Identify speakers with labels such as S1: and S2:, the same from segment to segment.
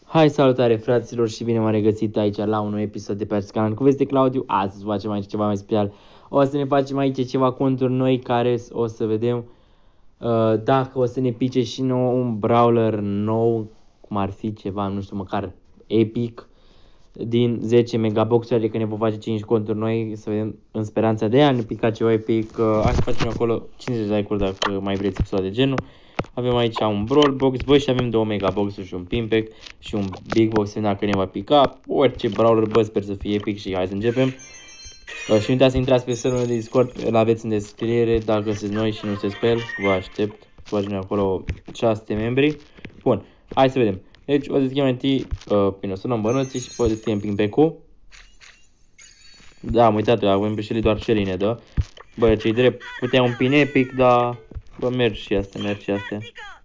S1: Hai, salutare fraților și bine m-am regăsit aici la un nou episod de pe acest canal cu Veste Claudiu. Astăzi facem aici ceva mai special. O să ne facem aici ceva conturi noi care o să vedem dacă o să ne pice și nou un brawler nou, cum ar fi ceva, nu știu, măcar epic din 10 megaboxuri, adică ne vom face 5 conturi noi, să vedem în speranța de a ne pica ceva epic. Hai să facem acolo 50 de like-uri dacă mai vreți episod de genul. Avem aici un Brawl Box, bă, și avem 2 Mega Box-uri și un Pin Pack și un Big Box, dacă ne va pica. Orice brawler, bă, sper să fie epic și hai să începem. Și nu uitați să intrați pe serverul de Discord, îl aveți în descriere, dacă sunteți noi și nu sunteți pe el, vă aștept. Facem acolo 600 membri. Bun, hai să vedem. Deci o să scriem întâi, bine, o să luăm bănuții și poate scriem Pin Pack-ul. Da, am uitat, avem pe Shelly, doar Shelly ne dă. Bă, ce-i drept, putea un pin epic, dar bă, merg și astea, merg și astea.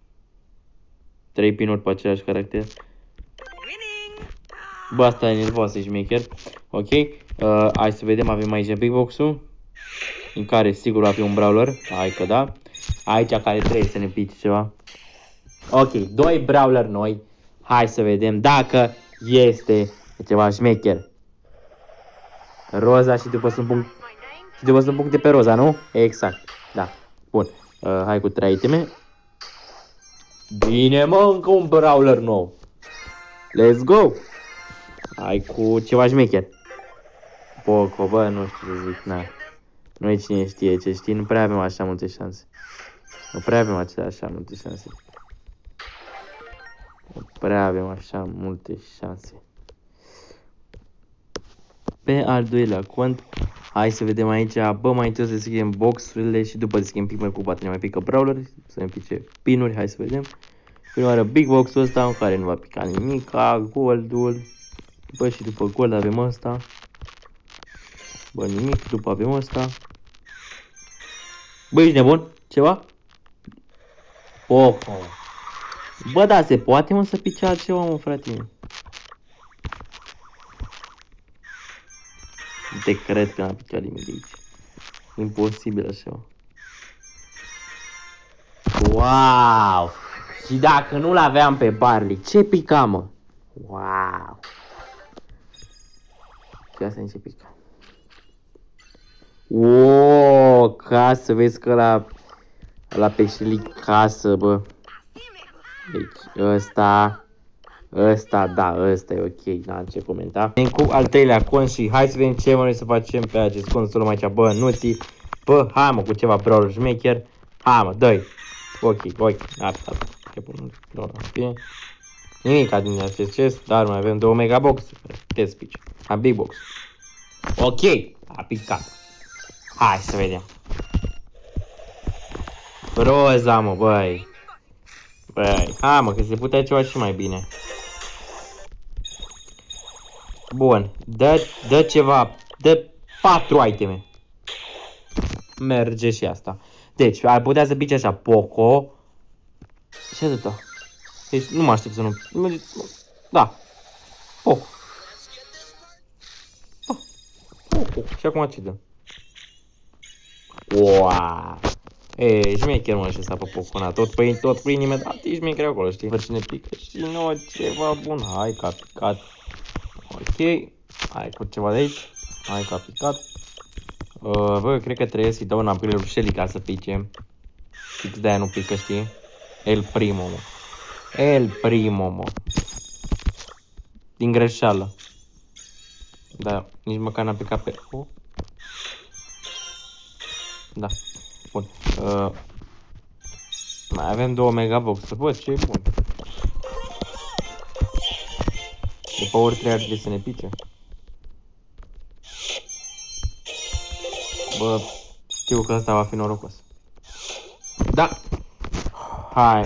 S1: 3 pinuri pe același caracter. Bă, asta e nervoasă, ești maker. Ok, hai să vedem, avem aici Big Box-ul, în care sigur va fi un brawler, hai că da. Aici care trebuie să ne pice ceva. Ok, 2 brawler noi. Hai să vedem dacă este ceva șmecher. Roza și după sunt puncte pe roza, nu? Exact, da. Bun, hai cu 3 iteme. Bine, mă, încă un brawler nou. Let's go. Hai cu ceva șmecher. Poco, bă, nu știu ce zic, na. Noi cine știe ce știi, nu prea avem așa multe șanse. Nu prea avem așa multe șanse. Nu prea avem așa multe șanse. Pe al doilea cont, hai să vedem aici, bă, mai întâi să scriem boxurile și după să scriem pic cu poate ne mai pică brawler, să ne pice pinuri, hai să vedem. Prima oară Big Box-ul ăsta în care nu va pica nimic, goldul, bă, și după gold avem ăsta. Bă, nimic, după avem ăsta. Bă, ești nebun? Ceva? Poco. Bă, da, se poate, mă, să pice altceva, mă, frate. Nu te cred că n-a picat nimic de aici. Imposibil așa. Wow! Și dacă nu l-aveam pe Barley, ce pica, mă? Wow! Și asta ce pica. Wow! Ca să vezi că la peșteli casă, bă. Deci ăsta, da, ăsta e ok, n-am ce comenta. Vem cu al treilea cont și hai să vedem ce vrem să facem pe acest cont. Să luăm aici bănuții. Bă, hai mă, cu ceva brawler șmecher. Hai mă, dă-i. Ok, asta. Ce pun, bine. Nimica din acest chest, dar mai avem 2 mega box. Test pitch. A big box. Ok, a picat. Hai să vedem. Roza, mă, băi. Băi, hai mă, că se putea ceva și mai bine. Bun, dă ceva, dă 4 iteme. Merge și asta. Deci, ar putea să pice așa, Poco. Și atâta. Deci, nu mă aștept să nu... Da. Poco. Da. Poco. Și acum ce dă? Wow. E, șmecher, mă, și s-a pe Poco, na. Tot prin imediat, e șmecher acolo, știi? Văd cine pică și nu ceva bun. Hai că a picat. Ok. Hai cu ceva de aici. Hai că a picat. Bă, cred că trebuie să-i dau înapoi lui Shelly ca să pice. Fix de-aia nu pică, știi? El primo, mă. El primo, mă. Din greșeală. Da, nici măcar n-a picat pe... Da. Bun. Mai avem 2 megabox-uri. Bă, ce e bun. După ori 3 ar trebui să ne pice. Bă, știu că ăsta va fi norocos. Da. Hai.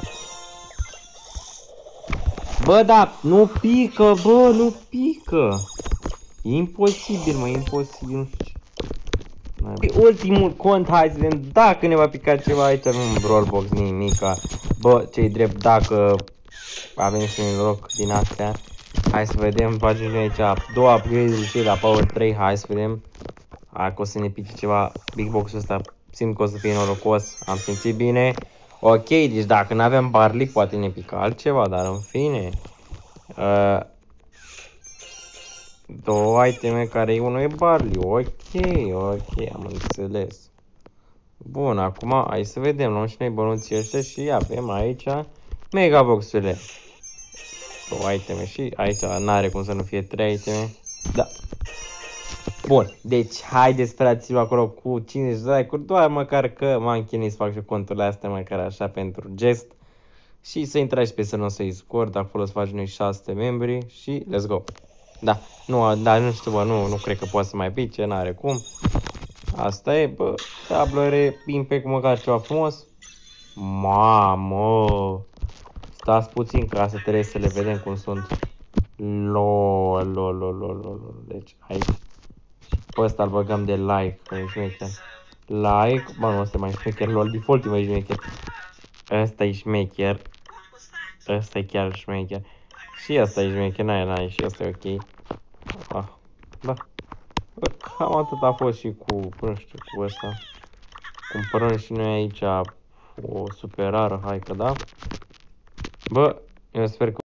S1: Bă, da, nu pică, bă, nu pică. E imposibil, mă, imposibil, nu știu. Ultimul cont, hai să vedem dacă ne va pica ceva. Aici avem un Brawl Box, nimica. Bă, ce-i drept, dacă avem și un noroc din astea. Hai să vedem, facem aici 2 upgrade-uri și la Power 3, hai să vedem. Hai că o să ne pice ceva. Big Box-ul ăsta simt că o să fie norocos, am simțit bine. Ok, deci dacă nu avem Barley, poate ne pica altceva, dar în fine. Două iteme care unul e barley. Ok, am înțeles. Bun, acum hai să vedem, luăm și noi bănuții ăștia și avem aici megaboxurile. Două iteme și aici n-are cum să nu fie 3 iteme. Da. Bun, deci haideți fraților acolo cu 50 de like-uri, doar măcar că m-am chinuit să fac și conturile astea măcar așa pentru gest. Și să intrați pe serverul nostru Discord, acolo să facem noi 600 membri și let's go. Da, dar nu știu, bă, nu cred că poate să mai pice, n-are cum. Asta e, bă, tablere, impact măcar ceva frumos. Mamă! Stați puțin ca să trebuie să le vedem cum sunt. Lol. Deci aici pe ăsta îl băgăm de like, că e șmecher. Like, bă, nu, ăsta e mai șmecher, lol, default e mai șmecher. Ăsta e șmecher. Ăsta e chiar șmecher. Și ăsta e șmecher, n-ai, și ăsta e ok. Da. Bă, cam atât a fost și cu, nu știu, cu ăsta. Cumpărăm și noi aici o super rară, hai că da. Bă, eu sper că